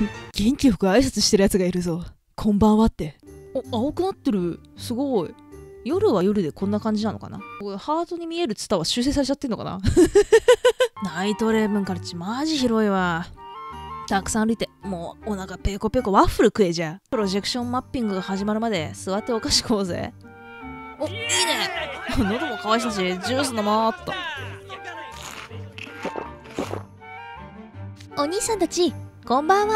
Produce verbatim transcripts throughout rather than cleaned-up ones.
元気よく挨拶してるやつがいるぞ。こんばんはって。お、青くなってる。すごい。夜は夜でこんな感じなのかな。これハートに見えるツタは修正されちゃってんのかな。ナイトレーブンからちマジ広いわ。たくさん歩いて、もうお腹ペコペコ。ワッフル食えじゃ。プロジェクションマッピングが始まるまで座ってお菓子食おうぜ。お、いいね。喉も乾いたし、ジュース飲もうっと。 お兄さんたち、こんばんは。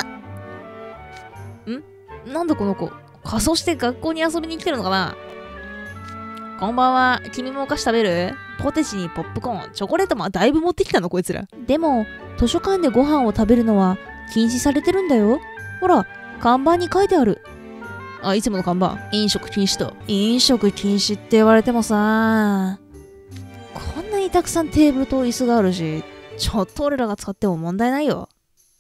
ん？なんだこの子。仮装して学校に遊びに来てるのかな。こんばんは。君もお菓子食べる？ポテチにポップコーン、チョコレートもだいぶ持ってきたのこいつら。 でも、図書館でご飯を食べるのは禁止されてるんだよ。ほら、看板に書いてある。 あ、いつもの看板。飲食禁止と。 飲食禁止って言われてもさ、こんなにたくさんテーブルと椅子があるし、ちょっと俺らが使っても問題ないよ。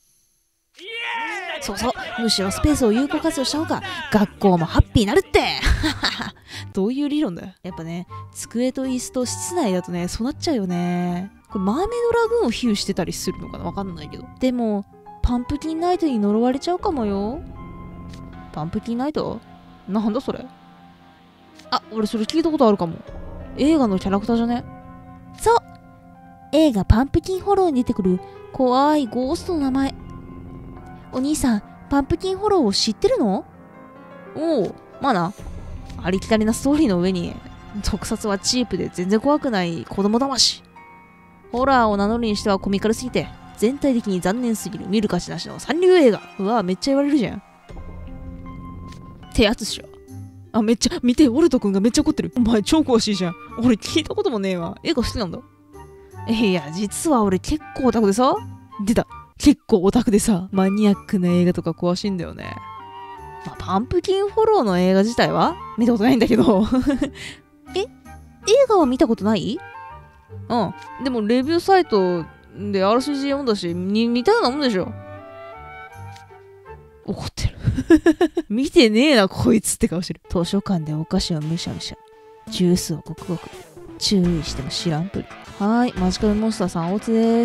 そうそう、むしろスペースを有効活用した方が学校もハッピーになるって。 どういう理論だよ。やっぱね、机と椅子と室内だとね、そうなっちゃうよね。これマーメイドラグーンを比喩してたりするのかな、わかんないけど。 でも、パンプキンナイトに呪われちゃうかもよ。 パンプキンナイト？なんだそれ。あ、俺それ聞いたことあるかも。映画のキャラクターじゃね？ そう、映画パンプキンホローに出てくる怖いゴーストの名前。お兄さん、パンプキンホローを知ってるの？ おお、まあな。ありきたりなストーリーの上に、特撮はチープで全然怖くない子供魂。ホラーを名乗るにしてはコミカルすぎて、全体的に残念すぎる見る価値なしの三流映画。うわ、めっちゃ言われるじゃん。ってやつっしょ。あ、めっちゃ、見て、オルトくんがめっちゃ怒ってる。お前超詳しいじゃん。俺聞いたこともねえわ。映画好きなんだ。いや、実は俺結構オタクでさ。出た。結構オタクでさ、マニアックな映画とか詳しいんだよね。まあ、パンプキンフォローの映画自体は見たことないんだけど。 え、映画は見たことない？ うん。でもレビューサイトで アールシージー 読んだし、に似たようなもんでしょ。怒ってる。見てねえな、こいつって顔してる。図書館でお菓子をむしゃむしゃ。ジュースをごくごく。注意しても知らんぷり。はーい、マジカルモンスターさん、おつです。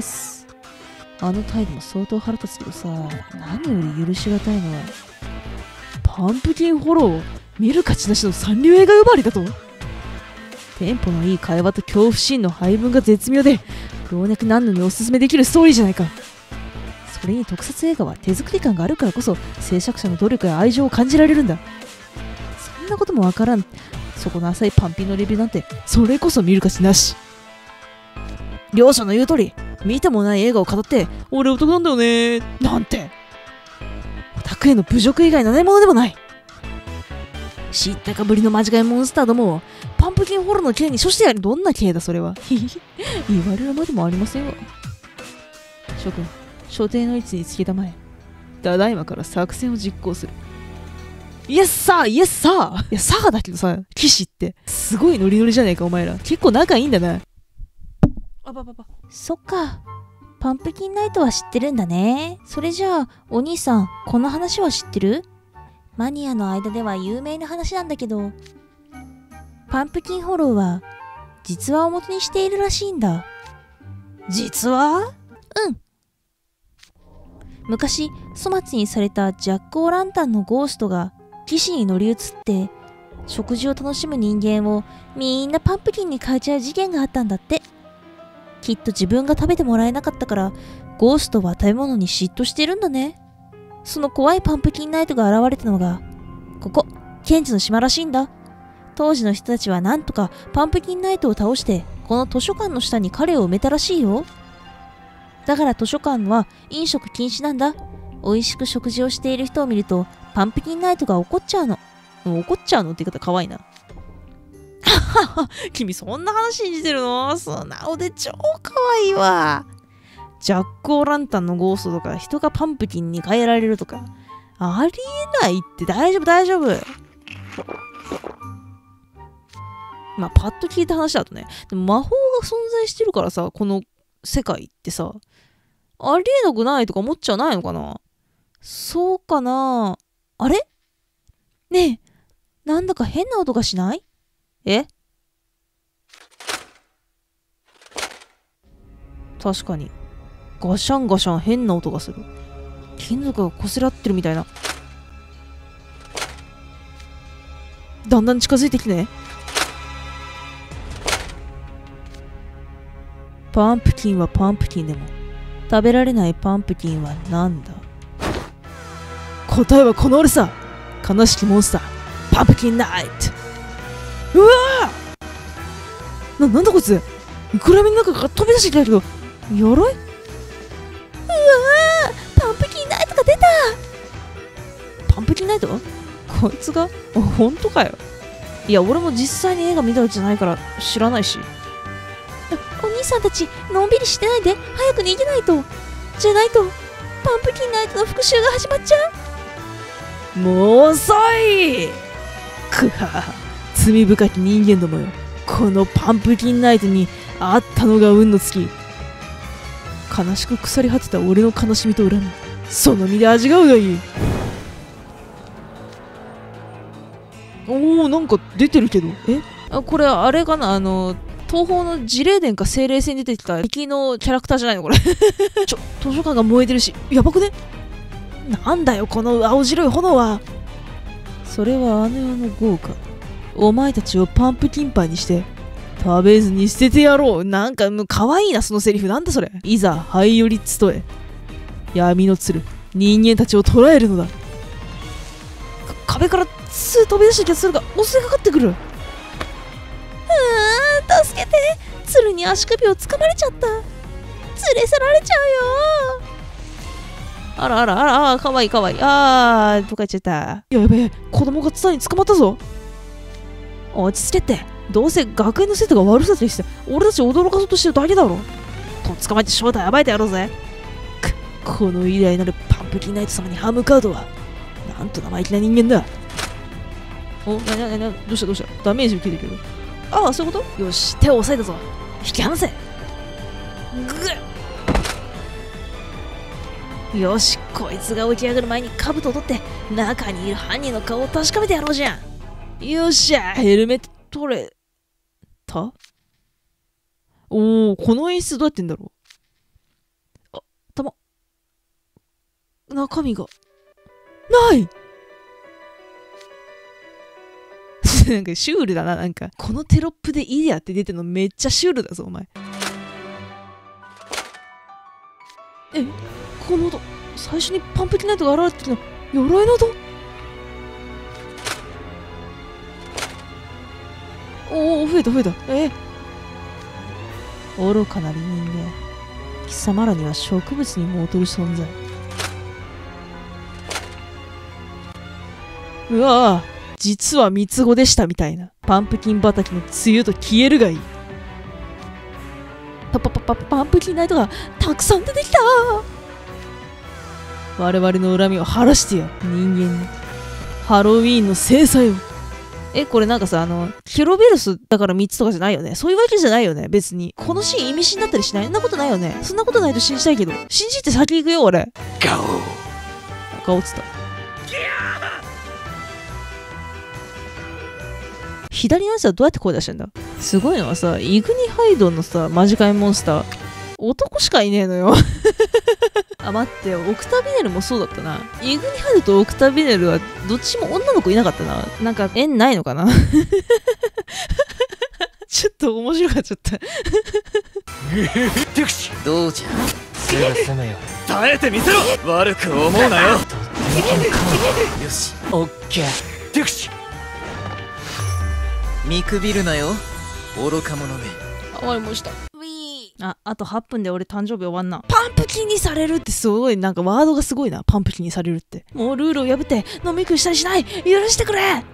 あの態度も相当腹立つけどさ、何より許しがたいのは、パンプキンホロー、見る価値なしの三流映画呼ばわりだと。テンポのいい会話と恐怖シーンの配分が絶妙で、老若男女におすすめできるストーリーじゃないか。それに特撮映画は手作り感があるからこそ、制作者の努力や愛情を感じられるんだ。そんなこともわからん。そこの浅いパンピンのレビューなんて、それこそ見る価値なし。両者の言う通り、見てもない映画を語って、俺オタクなんだよねなんて。オタクへの侮辱以外のないものでもない。知ったかぶりの間違いモンスターどもを、パンプキンホローの刑に処してやる。どんな刑だそれは。言われるまでもありませんわ。諸君、所定の位置につけたまえ。ただいまから作戦を実行する。イエスサーイエスサーいや、サーだけどさ、騎士って。すごいノリノリじゃねえか、お前ら。結構仲いいんだな。あばばば。 そっか。パンプキンナイトは知ってるんだね。それじゃあ、お兄さん、この話は知ってる？マニアの間では有名な話なんだけど、パンプキンホローは、実話を元にしているらしいんだ。 実話？ うん。昔、粗末にされたジャック・オー・ランタンのゴーストが、騎士に乗り移って、食事を楽しむ人間をみんなパンプキンに変えちゃう事件があったんだって。きっと自分が食べてもらえなかったから、ゴーストは食べ物に嫉妬してるんだね。その怖いパンプキンナイトが現れたのが、ここ、ケンジの島らしいんだ。当時の人たちはなんとかパンプキンナイトを倒して、この図書館の下に彼を埋めたらしいよ。だから図書館は飲食禁止なんだ。美味しく食事をしている人を見ると、パンプキンナイトが怒っちゃうの。 怒っちゃうのって言い方かわいいな。君そんな話信じてるの？素直で超かわいいわ。ジャック・オー・ランタンのゴーストとか人がパンプキンに変えられるとかありえないって。大丈夫大丈夫。まあパッと聞いた話だとね、でも魔法が存在してるからさ、この世界ってさ、ありえなくないとか思っちゃないのかな。そうかな。あれねえ、なんだか変な音がしない？え？確かに。ガシャンガシャン変な音がする。気金属がこすらってるみたいな。だんだん近づいてきてね。パンプキンはパンプキンでも食べられないパンプキンはなんだ。答えはこの俺さ。悲しきモンスターパンプキンナイト。うわーな、なんだこいつ。いくらみの中から飛び出してきたけど鎧。うわーパンプキンナイトが出た。パンプキンナイトこいつがあ、ほんとかよ。いや俺も実際に映画見たわけじゃないから知らないし。 お兄さんたちのんびりしてないで早く逃げないと。じゃないとパンプキンナイトの復讐が始まっちゃう。もう遅い。くは罪深き人間どもよ。このパンプキンナイトにあったのが運の尽き。悲しく腐り果てた俺の悲しみと恨み、その身で味わうがいい。おお、なんか出てるけど。えあ、これあれかな、あの東宝の自霊伝か精霊戦に出てきた敵のキャラクターじゃないのこれ。ちょ、図書館が燃えてるし、やばくね。なんだよこの青白い炎は。それはあの世の豪華。お前たちをパンプキンパイにして食べずに捨ててやろう。なんかもう可愛いなそのセリフ。なんだそれ。いざ灰よりつえ闇の鶴人間たちを捕らえるのだ。壁からつ飛び出した気がするが襲いかかってくる。 うわー助けて。鶴に足首をつかまれちゃった。連れ去られちゃうよ。 あらあらあら、あかわいいかわいい。あー、どっか行っちゃった。やべえ、子供がツタに捕まったぞ。落ち着けって。どうせ学園の生徒が悪さとして俺たちを驚かそうとしてるだけだろ。と捕まえて正体暴いてやろうぜ。くこの偉大なるパンプキンナイト様に歯向かうとはなんと生意気な人間だ。お、なになになに、どうしたどうした。ダメージ受けてるけど。ああ、そういうこと。よし、手を押さえたぞ。引き離せ。ぐっ。よし、こいつが起き上がる前に兜を取って中にいる犯人の顔を確かめてやろうじゃん。よっしゃ、ヘルメット取れた。おお、この演出どうやってんだろう。あ、弾中身がないなんかシュールだな。なんかこのテロップでイデアって出てるのめっちゃシュールだぞお前。え、この音最初にパンプキンナイトが現れた時の鎧の音。おお、増えた増えた。え愚かなる人間、貴様らには植物にも劣る存在。うわぁ、実は三つ子でしたみたいな。パンプキン畑の梅雨と消えるがいい。パパパパパンプキンナイトがたくさん出てきた。我々の恨みを晴らしてや人間に。ハロウィーンの制裁を。え、これなんかさ、あのケロベロスだからみっつとかじゃないよね。そういうわけじゃないよね別に。このシーン意味深だったりしない？そんなことないよね。そんなことないと信じたいけど。信じて先行くよ俺。ガオガオつった。左のやつはどうやって声出してんだ。すごいのはさ、イグニハイドのさマジカイモンスター男しかいねえのよ。あ、待って、オクタビネルもそうだったな。イグニハイドとオクタビネルはどっちも女の子いなかったな。なんか縁ないのかな。ちょっと面白かっちゃった。 どうじゃ、すぐ済むよ。耐えてみせろ。悪く思うなよ。とってもよし、オッケー。テクシ見くびるなよ、愚か者め。 終わりました。あ、あとはっぷんで俺誕生日終わんな。パンプキンにされるってすごい、なんかワードがすごいな。パンプキンにされるって。もうルールを破って飲み食いしたりしない。許してくれ。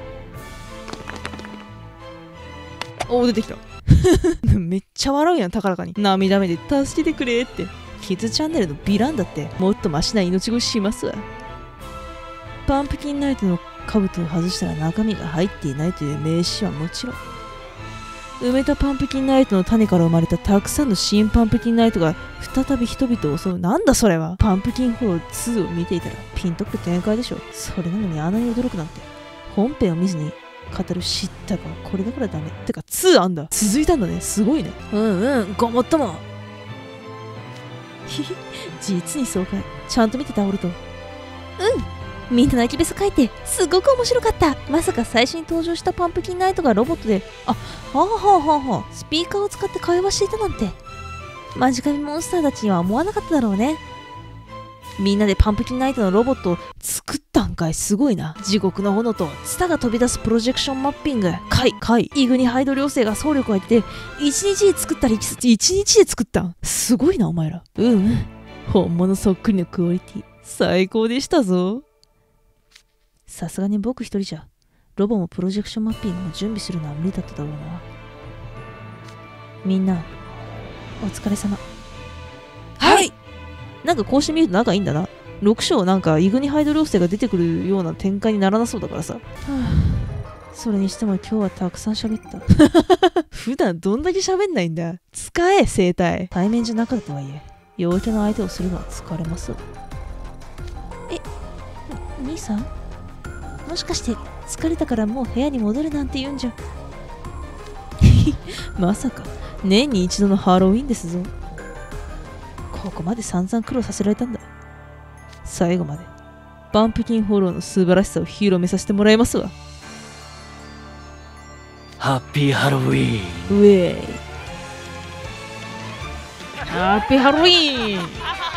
おー、出てきた。めっちゃ笑うやん、高らかに。涙目で助けてくれって。キッズチャンネルのヴィランだってもっとマシな命乞ししますわ。パンプキンナイトの兜を外したら中身が入っていないという名刺はもちろん、埋めたパンプキンナイトの種から生まれたたくさんの新パンプキンナイトが再び人々を襲う。なんだそれは。パンプキンホローツーを見ていたらピンとくる展開でしょ。それなのにあんなに驚くなんて。本編を見ずに語る知ったかこれだからダメ。てかツーあんだ。続いたんだね。すごいね。うんうん、ごもっとも。 実に爽快。ちゃんと見てた、オルト。うん。みんな泣きべそ書いて、すごく面白かった。まさか最初に登場したパンプキンナイトがロボットで、あ、はあはあはあはあ、スピーカーを使って会話していたなんて。マジカルモンスターたちには思わなかっただろうね。みんなでパンプキンナイトのロボットを作ったんかい。すごいな。地獄の炎とツタが飛び出すプロジェクションマッピング。カイ、カイ、イグニハイド寮生が総力を挙げて、一日で作った力士、一日で作ったん。すごいな、お前ら。うんうん。本物そっくりのクオリティ。最高でしたぞ。さすがに僕一人じゃ、ロボもプロジェクションマッピングも準備するのは無理だっただろうな。みんな、お疲れ様。はい。なんかこうしてみると仲いいんだな。ろく章なんかイグニハイド寮生が出てくるような展開にならなそうだからさ。はあ、それにしても今日はたくさん喋った。普段どんだけ喋んないんだ。使え、生体。対面じゃなかったとはいえ、陽キャの相手をするのは疲れます。え、兄さん、もしかして疲れたからもう部屋に戻るなんて言うんじゃ。まさか年に一度のハロウィンですぞ。ここまで散々苦労させられたんだ。最後までパンプキンホローの素晴らしさを広めさせてもらいますわ。 ハッピーハロウィーン。 ウェイ。 ハッピーハロウィーン。